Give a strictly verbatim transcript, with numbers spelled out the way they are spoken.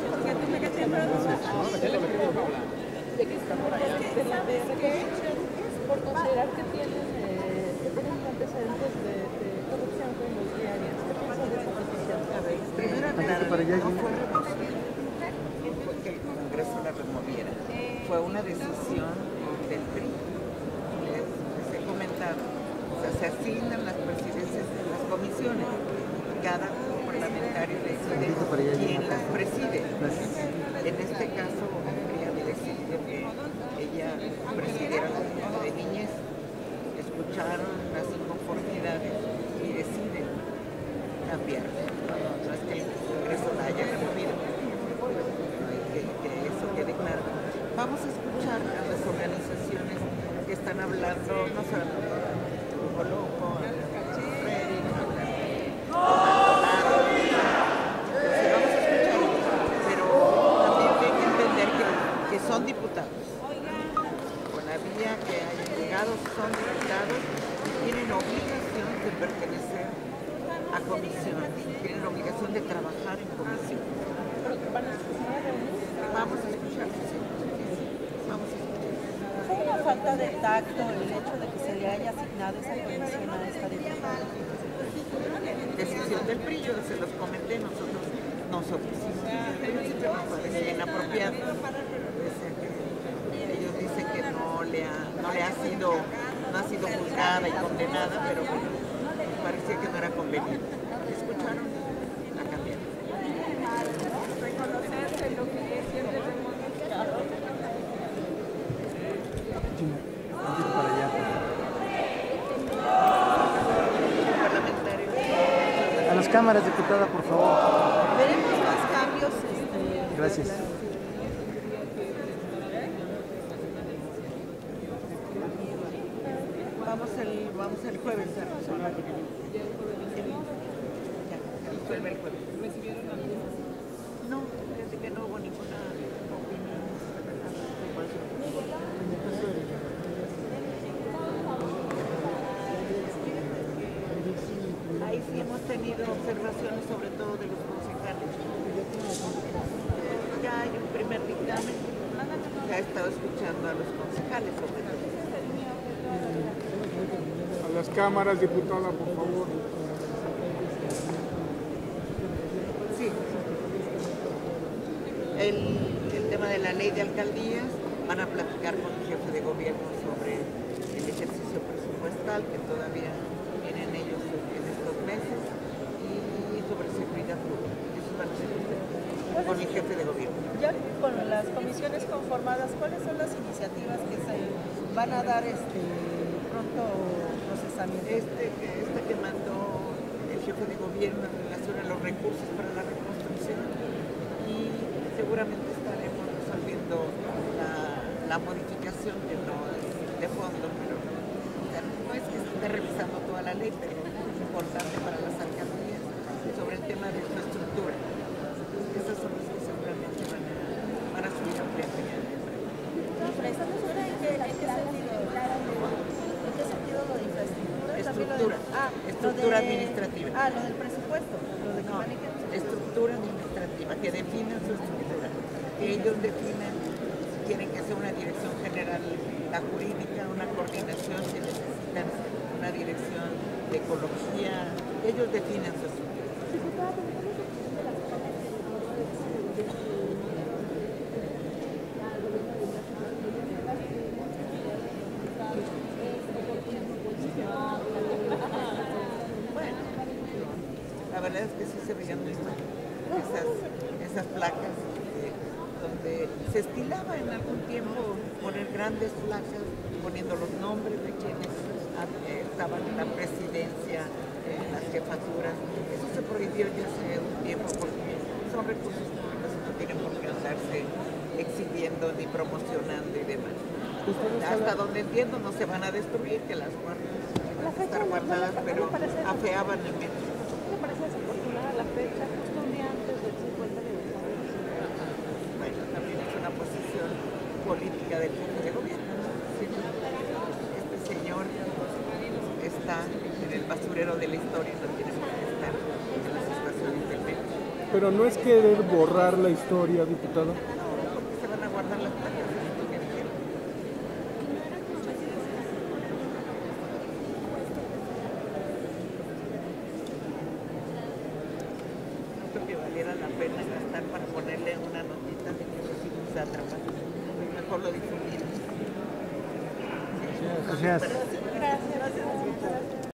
Por considerar que tienen, eh, que tienen antecedentes de, de corrupción con los diarios. ¿Qué piensa de esa decisión? A ver, primero aclarar, no fue remoción, fue que el Congreso la removiera. Fue una decisión del P R I. Les, les he comentado, o sea, se asignan las presidencias de las comisiones. Cada parlamentario decide quién las preside. En este caso, había decidido que ella presidiera la Junta de Niñez, escucharon las inconformidades y deciden cambiar. No es que el Congreso la haya removido, que, que eso quede claro. Vamos a escuchar a las organizaciones que están hablando, no solamente de Coloco, Freddy, Maldonado, vamos a escuchar, pero también hay que entender que, que son diputados. Vía que hayan llegado son diputados y tienen obligación de pertenecer a comisión, tienen obligación de trabajar en comisión. Vamos a escuchar, sí, vamos a escuchar. ¿Fue una falta de tacto el hecho de que se le haya asignado esa comisión a esta diputada? Decisión del P R I, yo se los comenté, nosotros nos opusimos. En principio nos parecía inapropiado. Ellos dicen que no le ha, no le ha sido, no ha sido juzgada y condenada, pero bueno, parecía que no era conveniente. ¿Escucharon? La cambiaron. Reconocerse lo que es siempre A las cámaras, diputada, por favor. Veremos más cambios. Este, Gracias. Vamos el, vamos el jueves a resolver. Ya, se resuelve el jueves. ¿Recibieron algo? No, desde que no hubo ninguna opinión. Ahí sí hemos tenido observaciones, sobre todo de los concejales. Ya hay un primer dictamen. Ya he estado escuchando a los concejales sobre todo. A las cámaras, diputada, por favor. Sí. El, el tema de la ley de alcaldías, van a platicar con el jefe de gobierno sobre el ejercicio presupuestal que todavía tienen ellos en estos meses y sobre seguridad pública. Eso van a ser con el jefe de gobierno. Ya con las comisiones conformadas, ¿cuáles son las iniciativas que se van a dar este pronto procesamiento? Este, este que mandó el jefe de gobierno en relación a los recursos para la reconstrucción y seguramente estaremos resolviendo la, la modificación que no es de fondo, pero o sea, no es que se esté revisando toda la ley, pero es importante para las alcaldías sobre el tema de su estructura. Esas son las que seguramente van a, van a subir ampliamente. No, pero ¿estamos segura en qué, en qué sentido? ¿En qué sentido lo de infraestructura? Estructura, de, ah, estructura lo de, administrativa. Ah, lo del presupuesto, lo de que No, manejen su estructura administrativa, que definan su estructura, que ellos definan si quieren que sea una dirección general, la jurídica, una coordinación, si necesitan una dirección de ecología, ellos definan su estructura. Bueno, la verdad es que sí se veían muy mal esas, esas placas eh, donde se estilaba en algún tiempo poner grandes placas poniendo los nombres de quienes eh, estaban en la presidencia, en las jefaturas. Eso se prohibió ya hace un tiempo porque son recursos públicos y no tienen por qué andarse exhibiendo ni promocionando y demás. Hasta donde entiendo no se van a destruir, que las guardan, van a estar guardadas, pero afeaban el metro. ¿Qué le parece desafortunada la fecha justo un día antes del cincuenta aniversario? Bueno, también es una posición política del jefe de gobierno. ¿Sí? Este señor está en el basurero de la historia y no tiene por qué estar en las estaciones del metro. Pero no es querer borrar la historia, diputada. No, porque se van a guardar las placas. No creo que valiera la pena gastar para ponerle una notita de que recibimos a trabajar. Mejor lo difundimos. Gracias. Gracias.